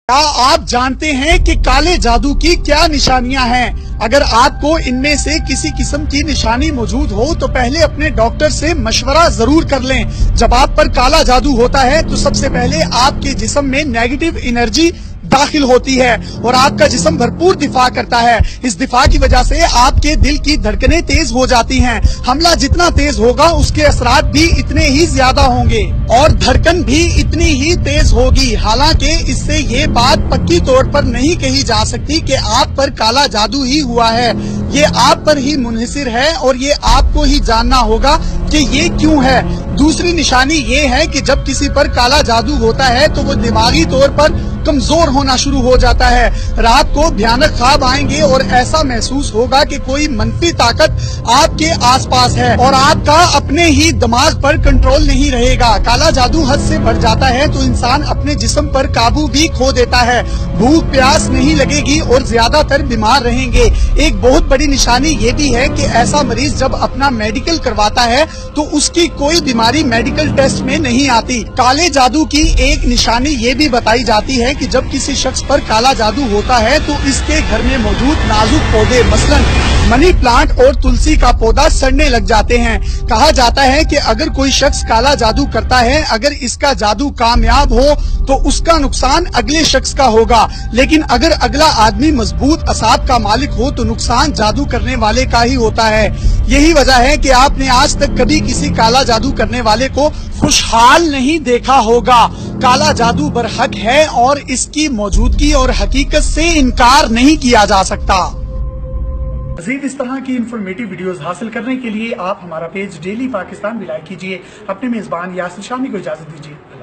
क्या आप जानते हैं कि काले जादू की क्या निशानियां हैं? अगर आपको इनमें से किसी किस्म की निशानी मौजूद हो तो पहले अपने डॉक्टर से मशवरा जरूर कर लें। जब आप पर काला जादू होता है तो सबसे पहले आपके जिस्म में नेगेटिव एनर्जी दाखिल होती है और आपका जिस्म भरपूर दिफा करता है। इस दिफा की वजह से आपके दिल की धड़कनें तेज हो जाती हैं। हमला जितना तेज होगा उसके असरात भी इतने ही ज्यादा होंगे और धड़कन भी इतनी ही तेज होगी। हालांकि इससे ये बात पक्की तौर पर नहीं कही जा सकती कि आप पर काला जादू ही हुआ है। ये आप पर ही मुनहसिर है और ये आपको ही जानना होगा कि ये क्यों है। दूसरी निशानी ये है कि जब किसी पर काला जादू होता है तो वो दिमागी तौर पर कमजोर होना शुरू हो जाता है। रात को भयानक ख्वाब आएंगे और ऐसा महसूस होगा कि कोई मनफी ताकत आपके आसपास है और आपका अपने ही दिमाग पर कंट्रोल नहीं रहेगा। काला जादू हद से बढ़ जाता है तो इंसान अपने जिस्म पर काबू भी खो देता है। भूख प्यास नहीं लगेगी और ज्यादातर बीमार रहेंगे। एक बहुत बड़ी निशानी ये भी है कि ऐसा मरीज जब अपना मेडिकल करवाता है तो उसकी कोई बीमारी मेडिकल टेस्ट में नहीं आती। काले जादू की एक निशानी ये भी बताई जाती है कि जब किसी शख्स पर काला जादू होता है तो इसके घर में मौजूद नाजुक पौधे मसलन मनी प्लांट और तुलसी का पौधा सड़ने लग जाते हैं। कहा जाता है कि अगर कोई शख्स काला जादू करता है, अगर इसका जादू कामयाब हो तो उसका नुकसान अगले शख्स का होगा, लेकिन अगर अगला आदमी मजबूत असाब का मालिक हो तो नुकसान जादू करने वाले का ही होता है। यही वजह है कि आपने आज तक कभी किसी काला जादू करने वाले को खुशहाल नहीं देखा होगा। काला जादू बरहक है और इसकी मौजूदगी और हकीकत से इनकार नहीं किया जा सकता। मज़ीद इस तरह की इन्फॉर्मेटिव वीडियोस हासिल करने के लिए आप हमारा पेज डेली पाकिस्तान भी लाइक कीजिए। अपने मेजबान यासिर शामी को इजाजत दीजिए।